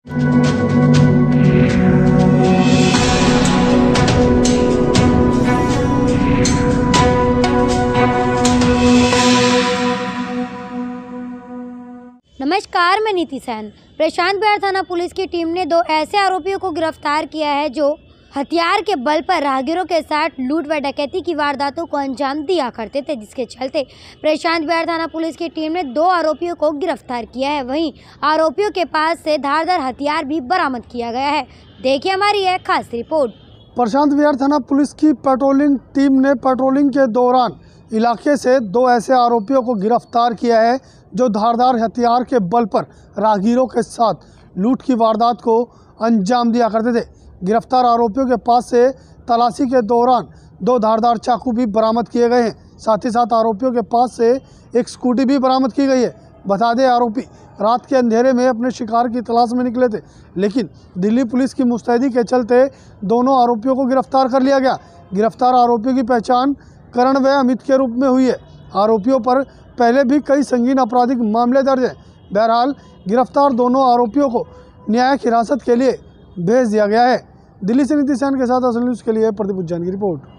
नमस्कार, मैं नीति सैन। प्रशांत बिहार थाना पुलिस की टीम ने 2 ऐसे आरोपियों को गिरफ्तार किया है जो हथियार के बल पर राहगीरों के साथ लूट व डकैती की वारदातों को अंजाम दिया करते थे, जिसके चलते प्रशांत बिहार थाना पुलिस की टीम ने 2 आरोपियों को गिरफ्तार किया है। वहीं आरोपियों के पास से धारदार हथियार भी बरामद किया गया है। देखिए हमारी यह खास रिपोर्ट। प्रशांत बिहार थाना पुलिस की पेट्रोलिंग टीम ने पेट्रोलिंग के दौरान इलाके से 2 ऐसे आरोपियों को गिरफ्तार किया है जो धारदार हथियार के बल पर राहगीरों के साथ लूट की वारदात को अंजाम दिया करते थे। गिरफ्तार आरोपियों के पास से तलाशी के दौरान 2 धारदार चाकू भी बरामद किए गए हैं। साथ ही साथ आरोपियों के पास से एक स्कूटी भी बरामद की गई है। बता दें, आरोपी रात के अंधेरे में अपने शिकार की तलाश में निकले थे, लेकिन दिल्ली पुलिस की मुस्तैदी के चलते दोनों आरोपियों को गिरफ्तार कर लिया गया। गिरफ्तार आरोपियों की पहचान करण व अमित के रूप में हुई है। आरोपियों पर पहले भी कई संगीन आपराधिक मामले दर्ज हैं। बहरहाल गिरफ्तार दोनों आरोपियों को न्यायिक हिरासत के लिए भेज दिया गया है। दिल्ली से नीति सैन के साथ असल न्यूज़ के लिए प्रदीप उज्जैन की रिपोर्ट।